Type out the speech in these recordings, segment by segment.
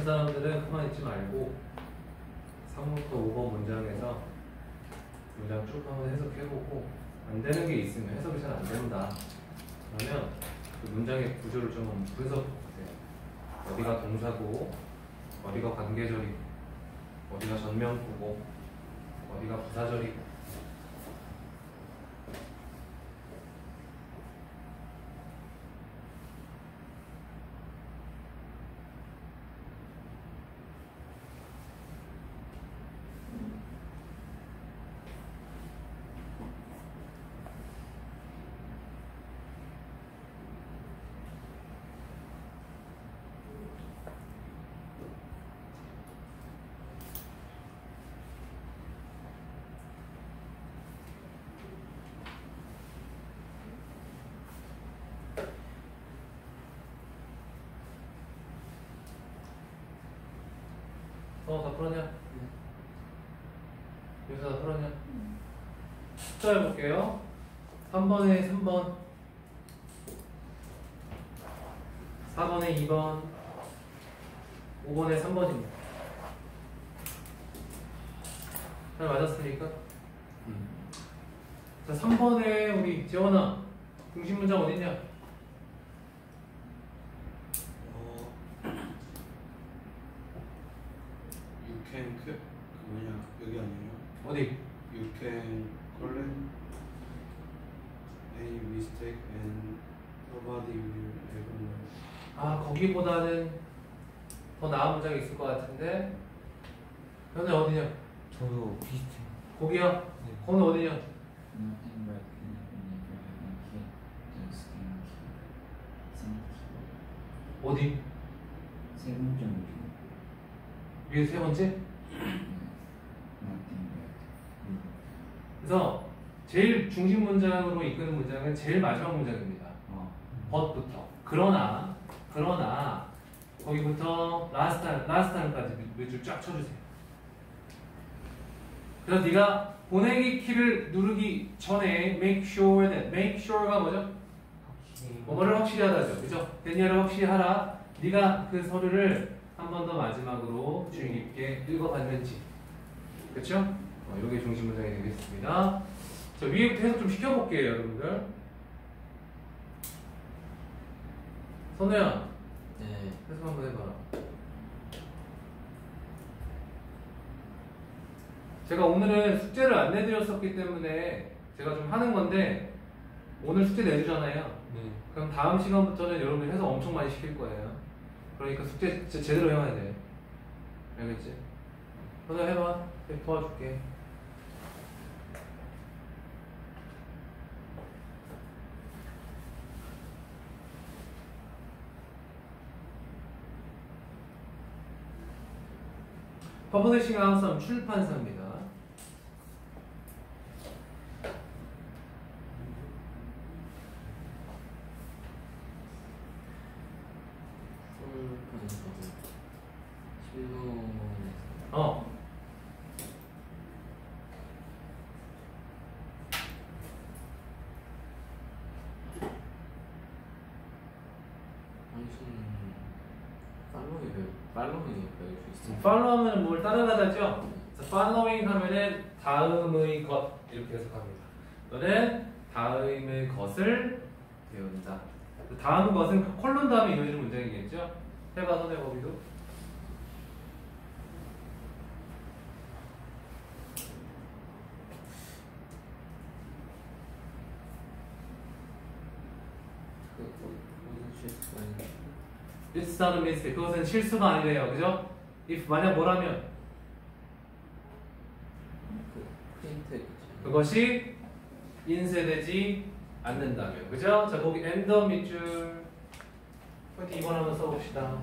같은 사람들은 가만히 있지 말고 3부터 5번 문장에서 문장 쭉 한번 해석해보고 안 되는 게 있으면 해석이 잘 안 된다. 그러면 그 문장의 구조를 좀 한번 분석해보세요. 어디가 동사고, 어디가 관계절이고, 어디가 전면구고, 어디가 부사절이고. 다 풀었냐? 여기서 다 풀었냐? 숫자 해볼게요. 3번에 3번, 4번에 2번, 5번에 3번입니다. 잘 맞았습니까? 자, 3번에 우리 재원아, 중심 문장 어딨냐? You can 그 뭐냐 여기 아니에요? 어디? You can correct any mistake and nobody will ever know. 아, 거기보다는 더 나은 문장이 있을 것 같은데. 현우 어디냐? 저도 비슷해. 거기야? 네. 거는 어디냐? Nothing but just 어디? 세 번째 위에 세 번째? Nothing but 그래서 제일 중심 문장으로 이끄는 문장은 제일 마지막 문장입니다. but부터. 그러나 거기부터 last time까지 몇 줄 쫙 쳐주세요. 그래서 네가 보내기 키를 누르기 전에 make sure가 뭐죠? 뭐를 확실히 하다죠. 그죠? 데니얼을 확실히 하라. 네가 그 서류를 한 번 더 마지막으로 주의 깊게 읽어봤는지. 그렇죠? 이게 중심 문장이 되겠습니다. 자, 위에부터 해석 좀 시켜볼게요, 여러분들. 선우야, 네. 해석 한번 해봐라. 제가 오늘은 숙제를 안 내드렸었기 때문에 제가 좀 하는 건데 오늘 숙제 내주잖아요. 네. 그럼 다음 시간부터는 여러분들 해석 엄청 많이 시킬 거예요. 그러니까 숙제 진짜 제대로 해와야 돼. 알겠지? 선우 해봐. 내가 도와줄게. 퍼블리싱 하우스 출판사입니다. 팔로잉이 배울 수 있어요. 팔로우 하면 뭘 따라가다죠? following 하면은 다음의 것 이렇게 해석합니다. 너는 다음의 것을 배운다. 다음 것은 콜론 다음에 이루어지는 문장이겠죠? 해봐, 선의 거기도. It's not a mistake. 그것은 실수가 아니래요. 그죠? if 만약 뭐라면 프린트 그것이 인쇄되지 않는다면. 그죠? 자, 거기 end of 밑줄 포인트 2번 한번 써봅시다.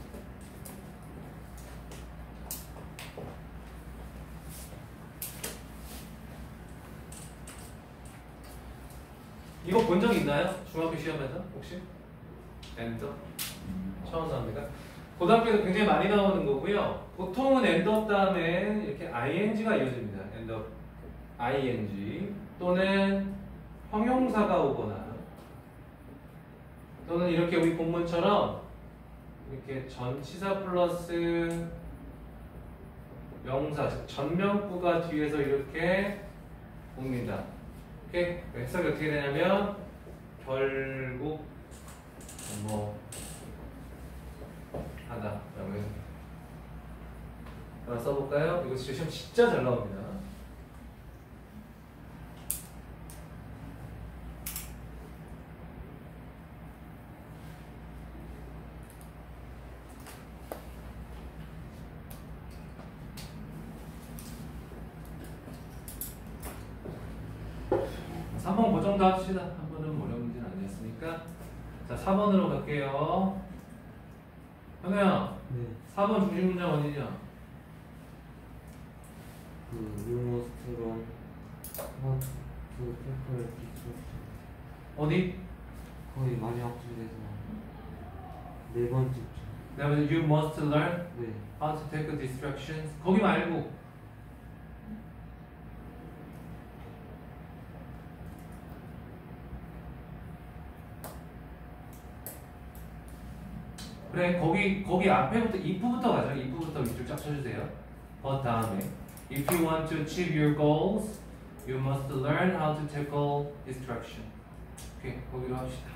이거 본 적 있나요? 중학교 시험에서 혹시? end of? 처음 나옵니다. 고등학교에서 굉장히 많이 나오는 거고요. 보통은 end of 다음에 이렇게 ing가 이어집니다. end of ing 또는 형용사가 오거나 또는 이렇게 우리 본문처럼 이렇게 전치사 플러스 명사, 즉 전명구가 뒤에서 이렇게 옵니다. 오케이? 해석이 어떻게 되냐면 결국 뭐 하다 라고 해서 하나 써볼까요? 이거 진짜 시험 진짜 잘 나옵니다. 한 번 그 정도 합시다. 한 번은 어려운 문제는 아니었으니까. 자, 4번으로 갈게요. 현우야, 네. 4번 중심 문장 어디냐? You must learn how to tackle distraction. 어디? 거의 많이 학습돼서 네 번째죠. 그다음에 you must learn 네. how to take distractions. 거기 말고 그래, 거기 앞에부터 if부터 가죠. if부터 밑줄 쫙 쳐주세요. 그 다음에 if you want to achieve your goals, you must learn how to tackle distraction. 오케이, 거기로 합시다.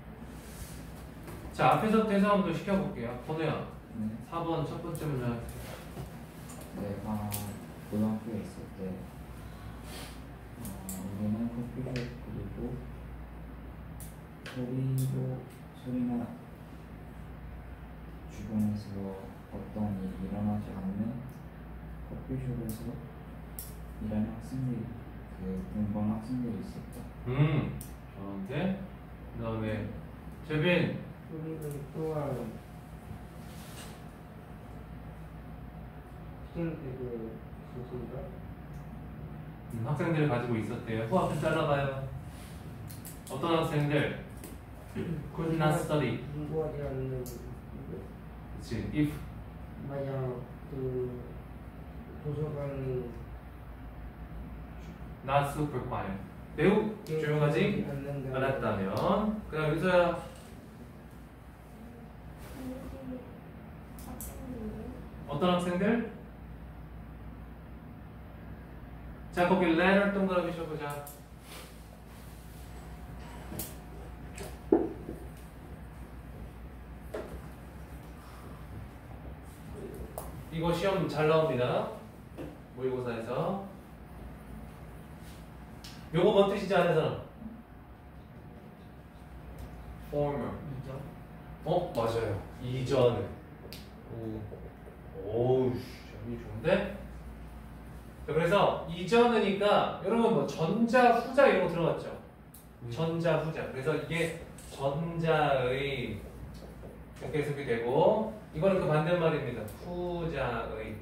자, 앞에서부터 해석 한번 더 시켜볼게요. 건우야, 네. 4번 첫 번째 문장. 내가 고등학교에 있을 때 우리는 커피숍 그리고 소리나 주변에서 어떤 일이 일어나지 않으면 커피숍에서 일하는 학생들이 공부하는 학생들이 있었다. 좋은데. 그 다음에 재빈. 우리는 또한 학생들이 있었습니다. 학생들을 가지고 있었대요. 후 앞에 잘라봐요. 어떤 학생들? Could not study. 공부하지 않는 그치. If 만약 그 도서관이 not super quiet. 매우 조용하지 않았다면. 그 다음 윤서야. 어떤 학생들? 자, 거기 letter 동그라미 쳐보자. 이거 시험 잘 나옵니다. 모의고사에서. 요거 뭔 뜻이지 않은 사람? former. 맞아요. 이전에. 오우, 점이 좋은데? 자, 그래서 이전이니까 여러분 뭐 전자, 후자 이런 거 들어갔죠? 전자, 후자. 그래서 이게 전자의 이렇게 해석이 되고, 이거는 그 반대말입니다. 후자의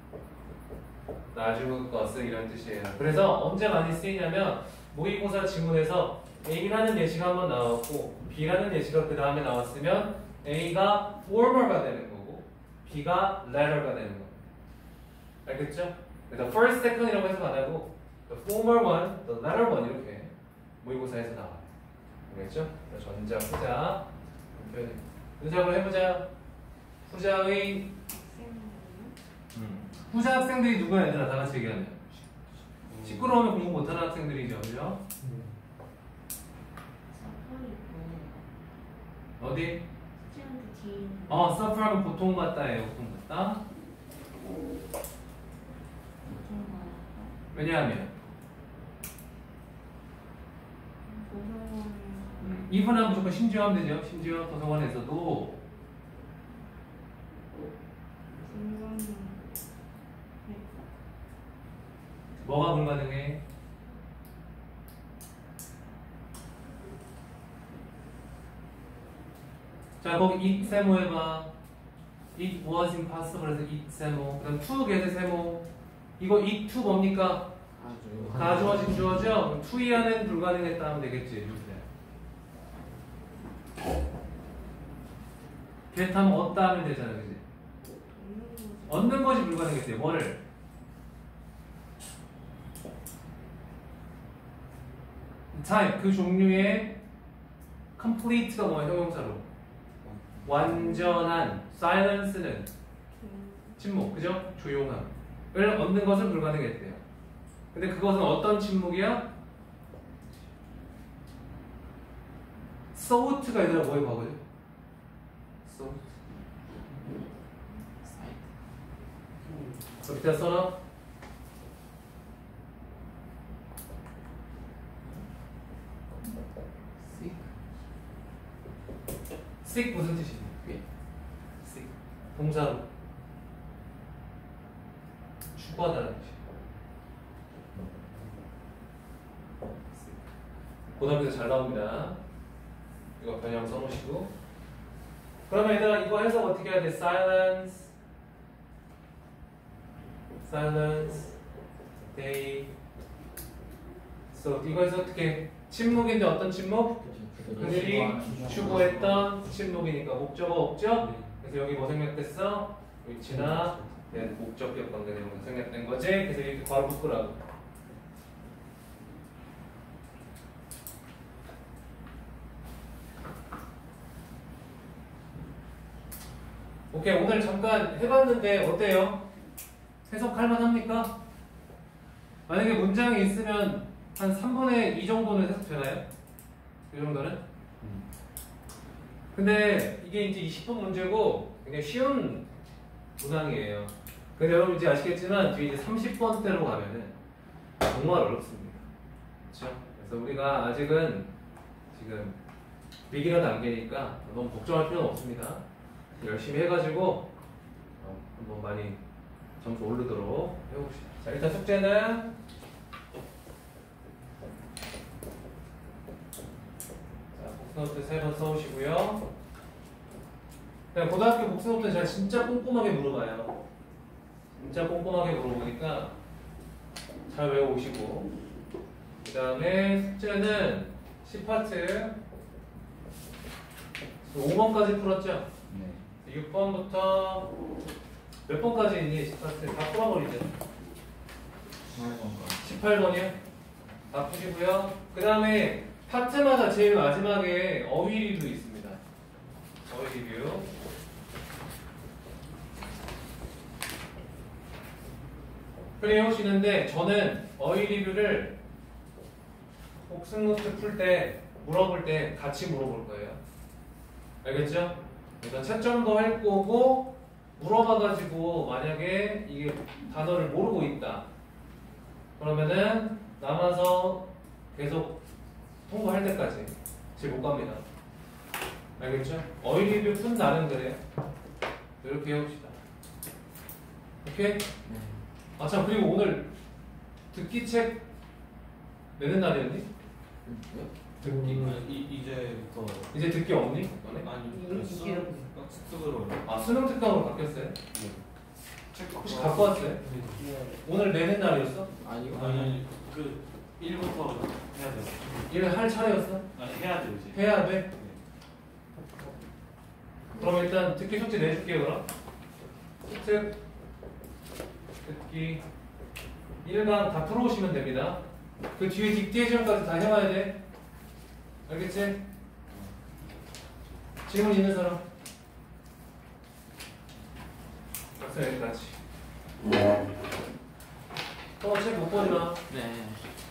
나중 것을 이런 뜻이에요. 그래서 언제 많이 쓰이냐면 모의고사 지문에서 A라는 예시가 한번 나왔고 B라는 예시가 그 다음에 나왔으면 A가 former가 되는 거고 B가 latter가 되는 거. 알겠죠? 그래서 first, second이라고 해석 안 하고 the former one, the latter one 이렇게 모의고사에서 나와요. 알겠죠? 전자, 후자 문장을 해보자. 후자의 후자 학생들이 누구야 얘들아? 다 같이 얘기하면 시끄러우면 공부 못하는 학생들이죠, 그죠? 어디? suffer하면 보통 같다예요. 보통 같다. 왜냐하면 이분하면 무조건 심지어 하면 되죠. 심지어 도서관에서도 뭐가 불가능해? 자, 거기 it 세모 해봐. It was impossible 해서 it 세모. 그다음 to get의 세모. 이거 it to 뭡니까? 가주어진 주어죠? 그럼 to 이하는 불가능했다 하면 되겠지. 이렇게. get 하면 얻다 하면 되잖아, 그지? 얻는 것이 불가능했대요. 뭐를? type 그 종류의 complete가 뭐야? 형용사로 완전한 silence는 침묵, 그죠? 조용함을 얻는 것은 불가능했대요. 근데 그것은 어떤 침묵이야? sought가 얘들아 뭐에 과거죠? sought. 그 밑에 써놔. seek 무슨 뜻이니? seek 동사로 추구하다는 뜻이에요. 고등학교에서 잘 나옵니다. 이거 변형 써놓으시고. 그러면 얘들아 이거 해석 어떻게 해야 돼? silence, they. So 이거 해서 어떻게? 침묵인데 어떤 침묵? 그들이 추구했던 침묵이니까 목적어 없죠? 그래서 여기 뭐 생략됐어? 위치나 목적격 관계 내용 생략된 거지? 그래서 이렇게 괄호 묶으라고. 오케이, 오늘 잠깐 해봤는데 어때요? 해석할 만합니까? 만약에 문장이 있으면 한 3분의 2 정도는 해석되나요? 이 정도는? 근데 이게 이제 20분 문제고 굉장히 쉬운 문항이에요. 근데 여러분 이제 아시겠지만 뒤에 이제 30번대로 가면은 정말 어렵습니다. 그렇죠? 그래서 우리가 아직은 지금 비기너 단계니까 너무 걱정할 필요는 없습니다. 열심히 해가지고 한번 많이 점수 오르도록 해봅시다. 자, 일단 숙제는 복수노트 3번 써오시고요. 그냥 고등학교 복수노트는 제가 진짜 꼼꼼하게 물어봐요. 진짜 꼼꼼하게 물어보니까 잘 외워오시고, 그 다음에 숙제는 10파트 5번까지 풀었죠? 네. 6번부터 몇 번까지 있니? 10파트 다 풀어버리죠. 18번이요? 다 푸시고요. 그 다음에 파트마다 제일 마지막에 어휘 리뷰 있습니다. 어휘 리뷰. 풀해오시는데 저는 어휘 리뷰를 복습노트 풀 때 물어볼 때 같이 물어볼 거예요. 알겠죠? 그러니까 채점도 할 거고 물어봐가지고 만약에 이게 단어를 모르고 있다 그러면은 남아서 계속 통보할 때까지 집 못 갑니다. 알겠죠? 어휘 리뷰 푼 날은 그래요. 이렇게 해봅시다. 오케이? 아 참, 그리고 오늘 듣기 책 내는 날이었니? 듣기 이제부터 이제 듣기 없니? 너네? 아니 수능으로 아 수능 특강으로 바뀌었어요? 책 혹시 갖고 왔어요? 네. 오늘 내는 날이었어? 아니 그 1부터 해야 돼. 일을 할 차례였어? 아니 해야 돼 이제. 해야 돼? 그럼 일단 듣기 숙제 내줄게요. 그럼 특 듣기 1강 다 풀어오시면 됩니다. 그 뒤에 딕테이션까지 다 해와야 돼. 알겠지? 질문 있는 사람? 박사 여기까지. 책 못 보지 마. 네.